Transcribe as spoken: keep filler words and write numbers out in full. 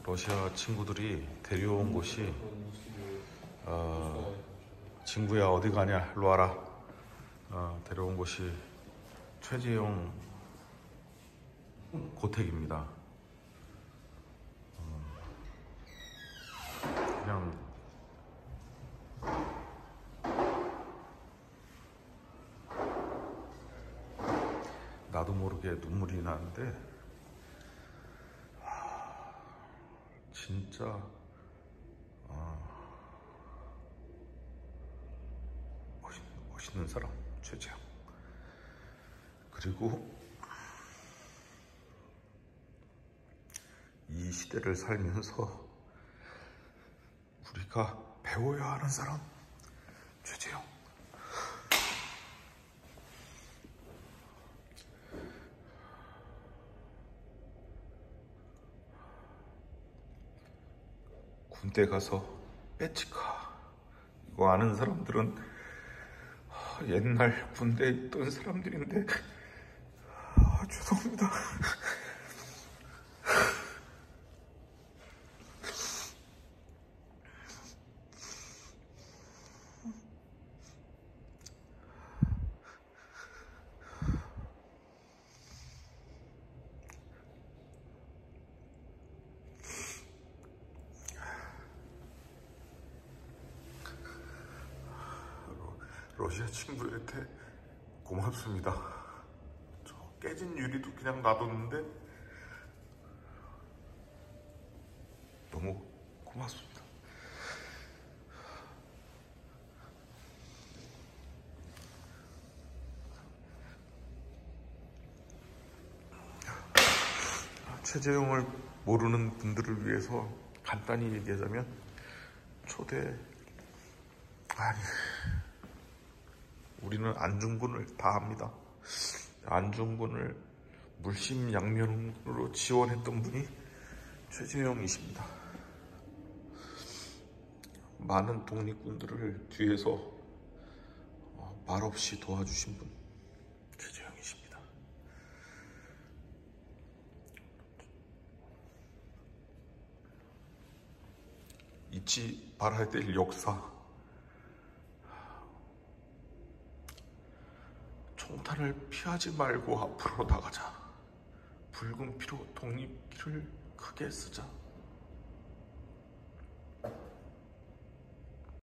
러시아 친구들이 데려온 곳이 어, 친구야 어디 가냐 일로 와라. 어, 데려온 곳이 최재형 고택입니다. 어, 그냥 나도 모르게 눈물이 나는데 진짜 어, 멋있, 멋있는 사람 최재형. 그리고 이 시대를 살면서 우리가 배워야 하는 사람 최재형. 군대 가서 빼치카 이거 아는 사람들은 옛날 군대에 있던 사람들인데 아, 죄송합니다. 러시아 친구한테 고맙습니다. 저 깨진 유리도 그냥 놔뒀는데 너무 고맙습니다. 최재형을 모르는 분들을 위해서 간단히 얘기하자면 초대 아니 우리는 안중근을 다 압니다. 안중근을 물심양면으로 지원했던 분이 최재형이십니다. 많은 독립군들을 뒤에서 말없이 도와주신 분 최재형이십니다. 잊지 말아야 될 역사. 총탄을 피하지 말고 앞으로 나가자. 붉은 피로 독립기를 크게 쓰자.